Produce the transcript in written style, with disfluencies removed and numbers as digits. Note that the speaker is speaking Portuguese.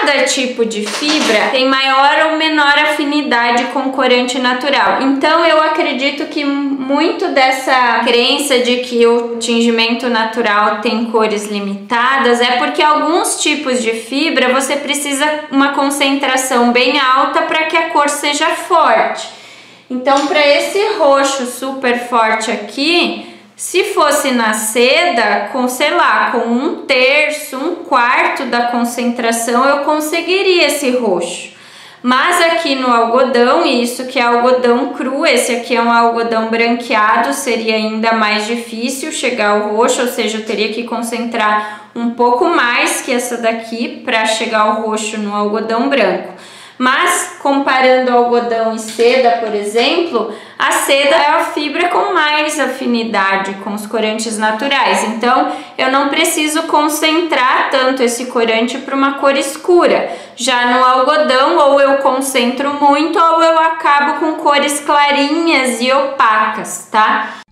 cada tipo de fibra tem maior ou menor afinidade com corante natural. Então eu acredito que muito dessa crença de que o tingimento natural tem cores limitadas é porque alguns tipos de fibra você precisa uma concentração bem alta para que a cor seja forte. Então, para esse roxo super forte aqui, se fosse na seda, com, sei lá, com 1/3, 1/4 da concentração, eu conseguiria esse roxo. Mas aqui no algodão, e isso que é algodão cru, esse aqui é um algodão branqueado, seria ainda mais difícil chegar ao roxo, ou seja, eu teria que concentrar um pouco mais que essa daqui para chegar ao roxo no algodão branco. Mas, comparando algodão e seda, por exemplo, a seda é a fibra com mais afinidade com os corantes naturais. Então, eu não preciso concentrar tanto esse corante para uma cor escura. Já no algodão, ou eu concentro muito, ou eu acabo com cores clarinhas e opacas, tá?